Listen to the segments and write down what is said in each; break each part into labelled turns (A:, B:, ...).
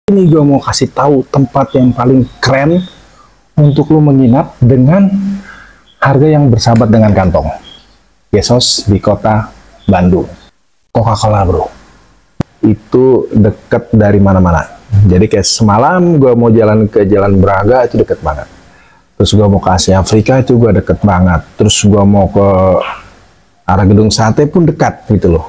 A: Ini gue mau kasih tahu tempat yang paling keren untuk lo menginap dengan harga yang bersahabat dengan kantong. Gesos di kota Bandung. Coca-Cola bro. Itu deket dari mana-mana. Jadi kayak semalam gue mau jalan ke Jalan Braga itu deket banget. Terus gue mau ke Asia Afrika itu gue deket banget. Terus gue mau ke arah Gedung Sate pun dekat gitu loh.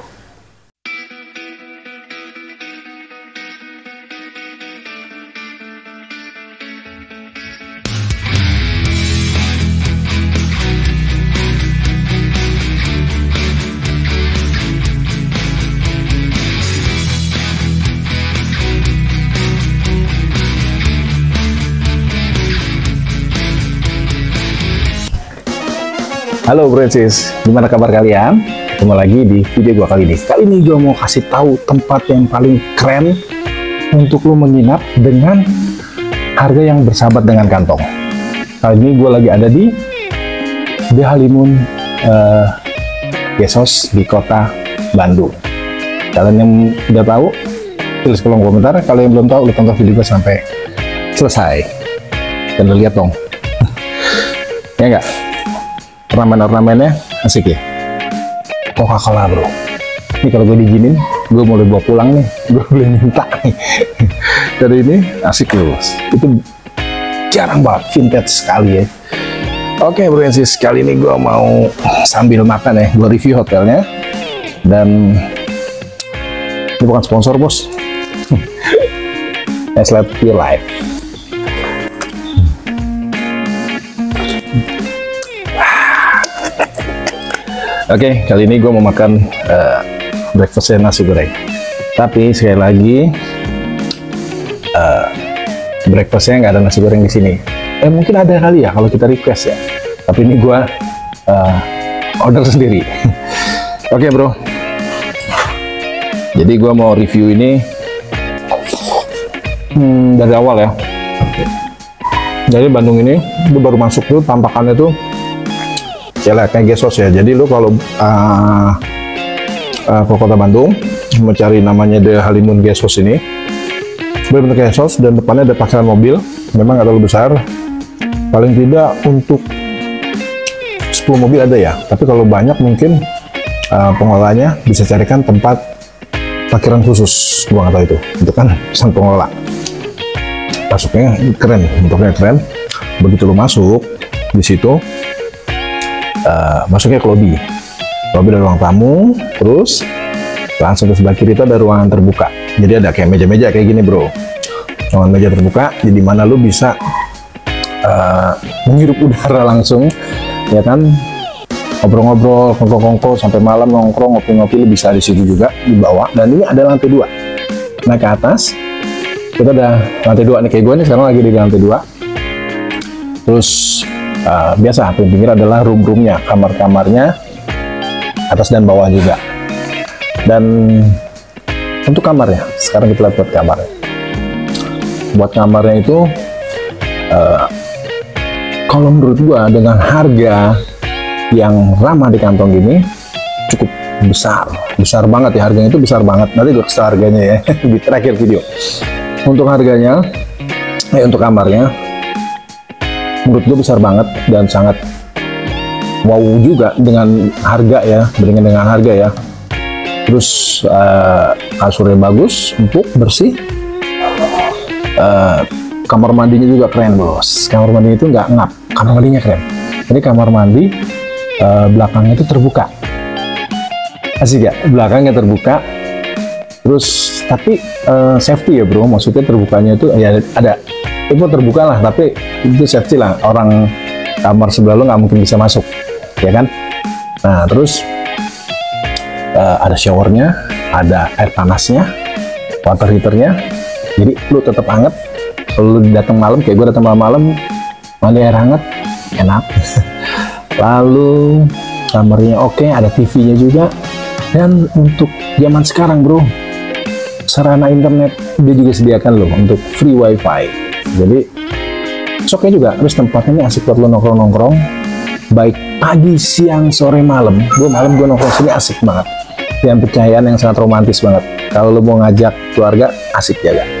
A: Halo Francis, gimana kabar kalian? Ketemu lagi di video gua kali ini. Kali ini gua mau kasih tahu tempat yang paling keren untuk lo menginap dengan harga yang bersahabat dengan kantong. Kali ini gua lagi ada di The Honeymoon Gesos di kota Bandung. Kalian yang udah tahu, tulis kolom komentar. Kalau yang belum tahu, lo tonton video gua sampai selesai. Dan lo lihat dong. Ya enggak? Ornamen-ornamennya asik ya. Coca-Cola bro. Ini kalau gue diizinin, gue boleh bawa pulang nih. Gue boleh minta nih. Dari ini asik loh. Itu jarang banget, vintage sekali ya. Oke bro, kali ini gue mau sambil makan ya. Gue review hotelnya. Dan ini bukan sponsor bos. Let's let your life. Oke, kali ini gue mau makan breakfastnya nasi goreng. Tapi sekali lagi breakfastnya nggak ada nasi goreng di sini. Mungkin ada kali ya kalau kita request ya. Tapi ini gue order sendiri. Oke bro. Jadi gue mau review ini dari awal ya. Jadi Bandung ini, itu baru masuk tuh tampakannya tuh ya kayak Gesos ya. Jadi lo kalau ke kota Bandung mencari namanya The Honeymoon Gesos ini, benar-benar Gesos, dan depannya ada parkiran mobil. Memang nggak terlalu besar, paling tidak untuk 10 mobil ada ya. Tapi kalau banyak mungkin pengelolanya bisa carikan tempat parkiran khusus. Gua nggak tahu itu kan sang pengelola. Masuknya keren, bentuknya keren. Begitu lo masuk di situ, masuknya ke lobby ada ruang tamu, terus langsung ke sebelah kiri itu ada ruangan terbuka. Jadi ada kayak meja-meja kayak gini bro, ruangan meja terbuka, jadi mana lu bisa menghirup udara langsung ya kan, ngobrol-ngobrol, kongko-kongko sampai malam, nongkrong, ngopi-ngopi, lu bisa di situ juga di bawah. Dan ini ada lantai 2. Nah ke atas kita ada lantai 2 nih, kayak gue nih sekarang lagi di lantai 2. Terus biasa pinggir adalah room-roomnya, kamar-kamarnya atas dan bawah juga. Dan untuk kamarnya, sekarang kita lihat buat kamarnya. Buat kamarnya itu kalau menurut gua dengan harga yang ramah di kantong gini cukup besar banget ya. Harganya itu besar banget, nanti gue kasih harganya ya di terakhir video. Untuk harganya untuk kamarnya menurut gue besar banget dan sangat wow juga dengan harga ya, dengan harga ya. Terus kasurnya bagus, empuk, bersih. Kamar mandinya juga keren bos. Kamar mandi itu nggak ngap, kamar mandinya keren. Jadi kamar mandi belakangnya itu terbuka. Asik ya, belakangnya terbuka. Terus tapi safety ya bro, maksudnya terbukanya itu ya ada itu terbuka lah, tapi itu safety lah, orang kamar sebelah lo nggak mungkin bisa masuk ya kan. Nah terus ada showernya, ada air panasnya, water heaternya, jadi lu tetap hangat. Kalau lu datang malam kayak gue datang malam mandi air hangat enak. Lalu kamarnya oke, ada TV-nya juga. Dan untuk zaman sekarang bro, sarana internet dia juga sediakan loh untuk free wifi. Jadi soknya juga, terus tempatnya ini asik buat lo nongkrong-nongkrong, baik pagi, siang, sore, malam. Gue nongkrong sini asik banget. Dengan percayaan yang sangat romantis banget. Kalau lo mau ngajak keluarga, asik ya gak?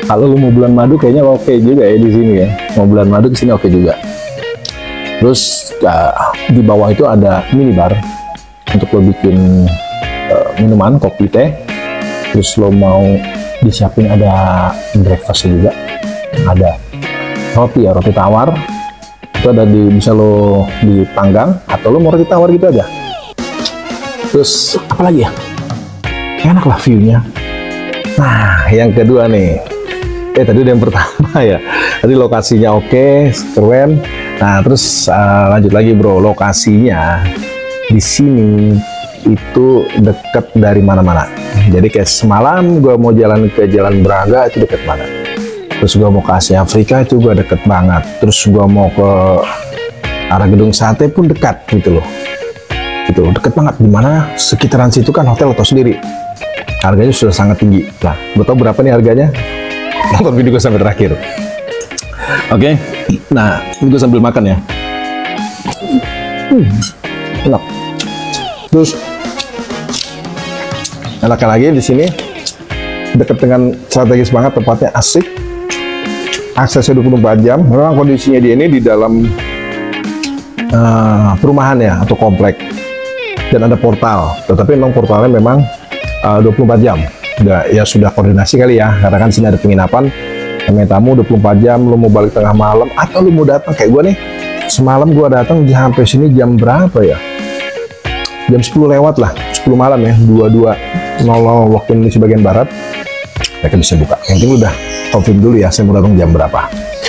A: Kalau lu mau bulan madu kayaknya oke juga ya di sini ya. Mau bulan madu ke sini oke juga. Terus di bawah itu ada minibar untuk lo bikin minuman, kopi, teh. Terus lo mau disiapin ada breakfast juga, ada roti ya, roti tawar. Itu ada bisa lo dipanggang atau lo mau roti tawar gitu aja. Terus apa lagi ya? Enak lah view-nya. Nah, yang kedua nih. Tadi udah yang pertama ya. Tadi lokasinya oke, keren. Nah, terus lanjut lagi bro. Lokasinya di sini itu deket dari mana-mana. Jadi kayak semalam gue mau jalan ke Jalan Braga itu deket banget. Terus gue mau ke Asia Afrika itu gue deket banget. Terus gue mau ke arah Gedung Sate pun dekat gitu loh. Gitu, deket banget. Dimana sekitaran situ kan hotel atau sendiri. Harganya sudah sangat tinggi. Nah, gue tau berapa nih harganya? Nonton video gue sampai terakhir. Oke, nah ini gue sambil makan ya. Enak. Terus enaknya lagi di sini dekat dengan strategis banget, tempatnya asik. Aksesnya 24 jam. Memang kondisinya dia ini di dalam perumahan ya atau komplek. Dan ada portal. Tetapi memang portalnya memang 24 jam. Ya sudah koordinasi kali ya, karena kan sini ada penginapan, namanya tamu 24 jam. Lu mau balik tengah malam atau lu mau datang kayak gue nih, semalam gue datang sampai sini jam berapa ya, jam 10 lewat lah, 10 malam ya, 22.00 waktu Indonesia bagian barat mereka bisa buka. Yang penting udah confirm dulu ya, saya mau datang jam berapa.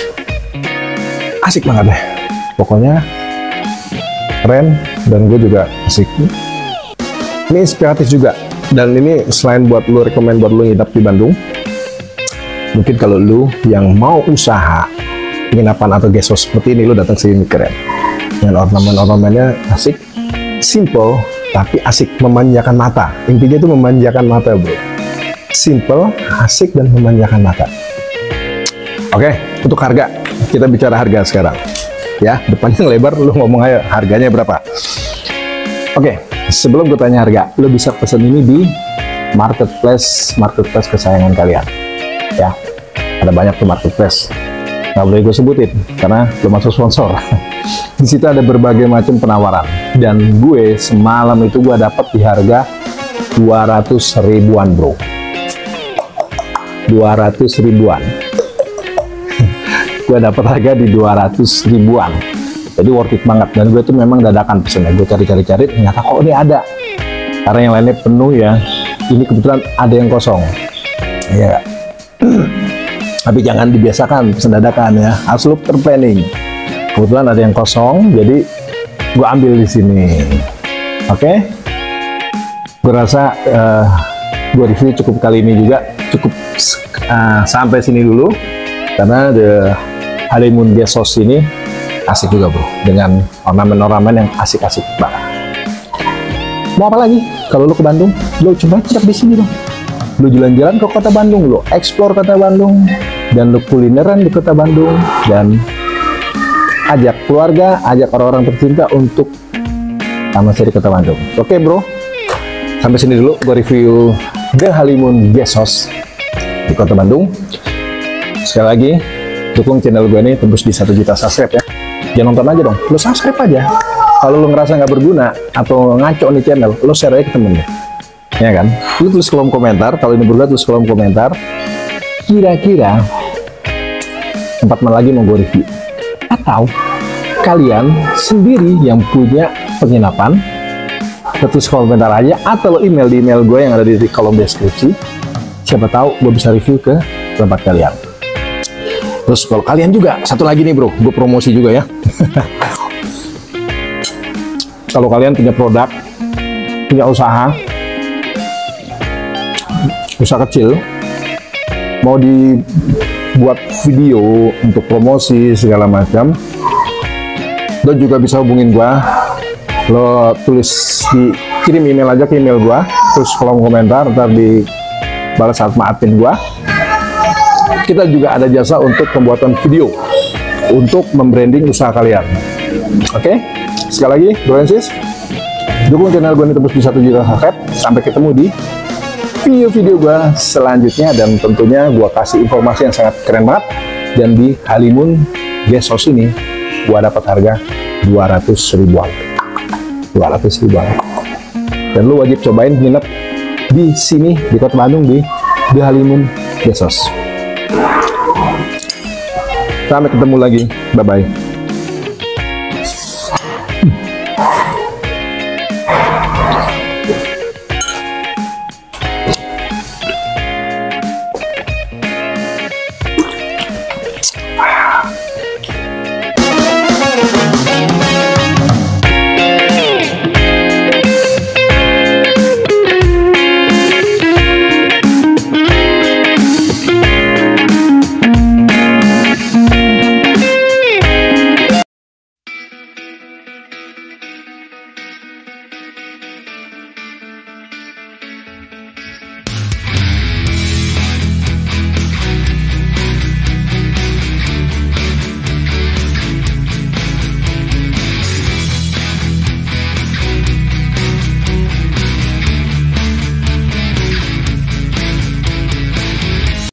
A: Asik banget deh pokoknya, keren, dan gue juga asik. Ini inspiratif juga. Dan ini selain buat lu, rekomend buat lu nginap di Bandung, mungkin kalau lu yang mau usaha penginapan atau guest house seperti ini, lu datang sini keren. Dengan ornamen-ornamennya asik, simple tapi asik, memanjakan mata. Intinya itu memanjakan mata bro. Simple, asik, dan memanjakan mata. Oke, untuk harga, kita bicara harga sekarang. Ya, depannya lebar, lu ngomong aja harganya berapa. Oke. Sebelum gue tanya harga, lo bisa pesan ini di marketplace kesayangan kalian. Ya, ada banyak tuh marketplace. Nggak boleh gue sebutin karena belum masuk sponsor. Di situ ada berbagai macam penawaran. Dan gue semalam itu gue dapat di harga 200 ribuan bro. 200 ribuan. Gue dapat harga di 200 ribuan. Jadi worth it banget, dan gue tuh memang dadakan pesennya. Gue cari-cari, ternyata kok ini ada. Karena yang lainnya penuh ya, ini kebetulan ada yang kosong. Ya. Tapi jangan dibiasakan pesen dadakan ya, harus lu terplanning. Kebetulan ada yang kosong, jadi gue ambil di sini. Oke? Gue rasa gue review cukup kali ini juga, cukup sampai sini dulu. Karena The Honeymoon Guest House ini asik juga bro, dengan ornamen-ornamen yang asik-asik banget. Mau apa lagi? Kalau lu ke Bandung, lu coba tetap di sini dong. Lu jalan-jalan ke kota Bandung, lu explore kota Bandung, dan lu kulineran di kota Bandung, dan ajak keluarga, ajak orang-orang tercinta untuk tamasya di kota Bandung. Oke bro, sampai sini dulu gue review The Honeymoon Guest House di kota Bandung. Sekali lagi, dukung channel gue ini tembus di 1 juta subscribe ya. Jangan nonton aja dong, lo subscribe aja. Kalau lo ngerasa nggak berguna atau ngaco nih channel, lo share aja ke temen lo. Ya kan? Lo tulis kolom komentar, kalau ini berguna tulis kolom komentar. Kira-kira tempat mana lagi mau gue review? Atau kalian sendiri yang punya penginapan, tulis komentar aja, atau lo email di email gue yang ada di kolom deskripsi. Siapa tahu gue bisa review ke tempat kalian. Terus kalau kalian juga, satu lagi nih bro, gue promosi juga ya. Kalau kalian punya produk, punya usaha kecil, mau dibuat video untuk promosi segala macam, lo juga bisa hubungin gue. Lo kirim email aja ke email gue, terus kolom komentar, ntar dibalas sama admin gue. Kita juga ada jasa untuk pembuatan video untuk membranding usaha kalian. Oke, sekali lagi bro and sis, dukung channel gue ini tembus di 1 juta subscribe. Sampai ketemu di video-video gue selanjutnya, dan tentunya gue kasih informasi yang sangat keren banget. Dan di Halimun Guest House ini gue dapat harga 200 ribuan. 200 ribuan. Dan lu wajib cobain nginep di sini di Kota Bandung di Halimun Guest House. Sampai ketemu lagi, bye bye.